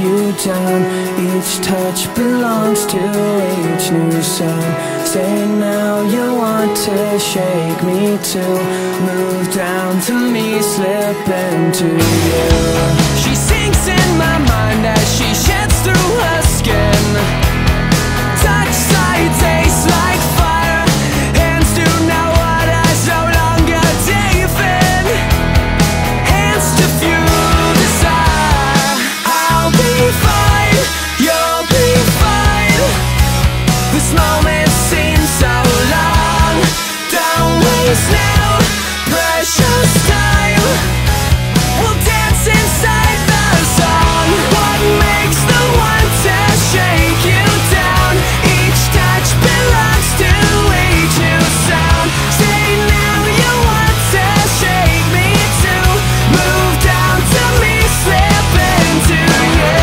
you down. Each touch belongs to each new sound. Say now you want to shake me too. Move down to me, slip into you. She sinks in my mind as she sheds through her skin. Touch sight tastes like fire. Hands do now what eyes no longer deepen. Hands to fuel desire. I'll be fine, you'll be fine. This moment seems so long. Don't waste now, precious time. We'll dance inside the song. What makes the one to shake you down? Each touch belongs to each new sound. Say now you want to shake me too. Move down to me, slip into you.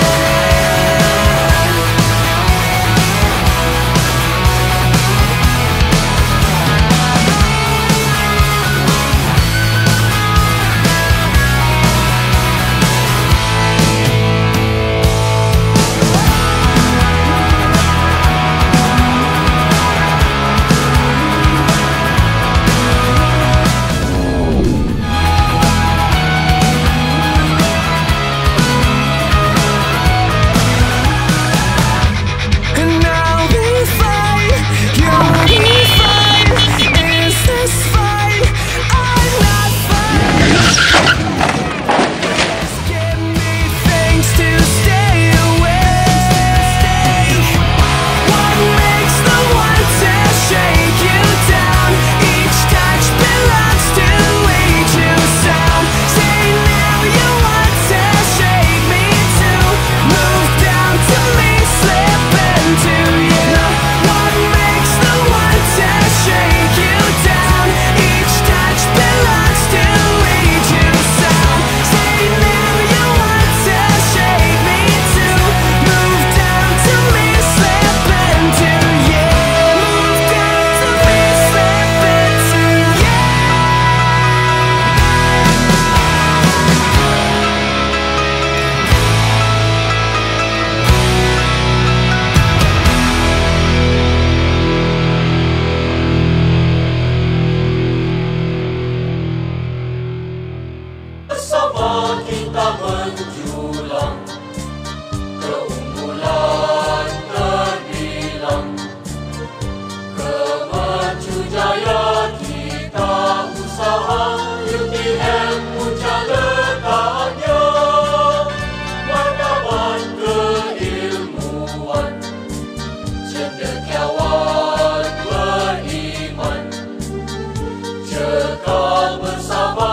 Bersama kita menjulang, keunggulan terbilang, kemaju jaya kita usaha. UTM puncak letaknya, martabat keilmuan, cendekiawan beriman, cekal bersama